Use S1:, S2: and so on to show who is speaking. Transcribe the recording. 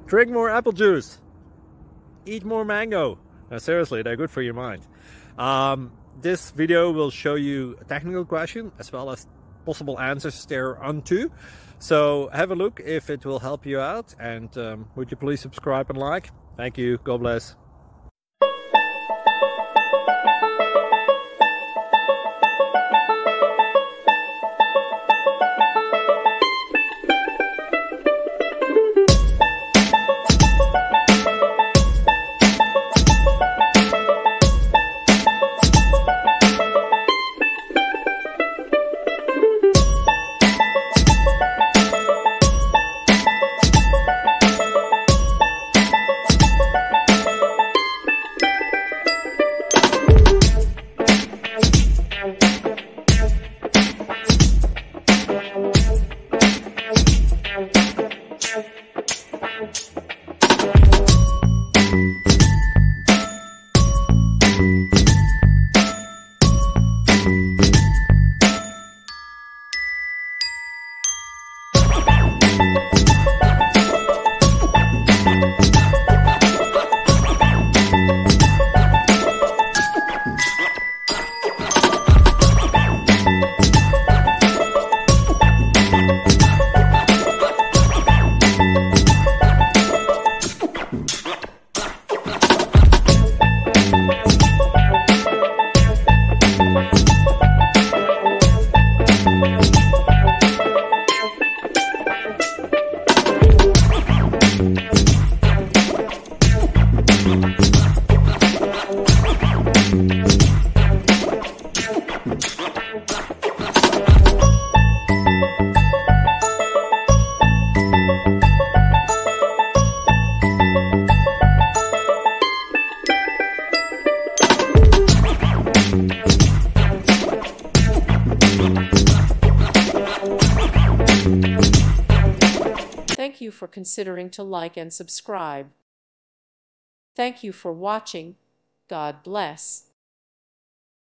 S1: Drink more apple juice. Eat more mango. No, seriously, they're good for your mind. This video will show you a technical question as well as possible answers thereunto. So have a look if it will help you out, and would you please subscribe and like? Thank you. God bless.
S2: Thank you for considering to like and subscribe. Thank you for watching. God bless.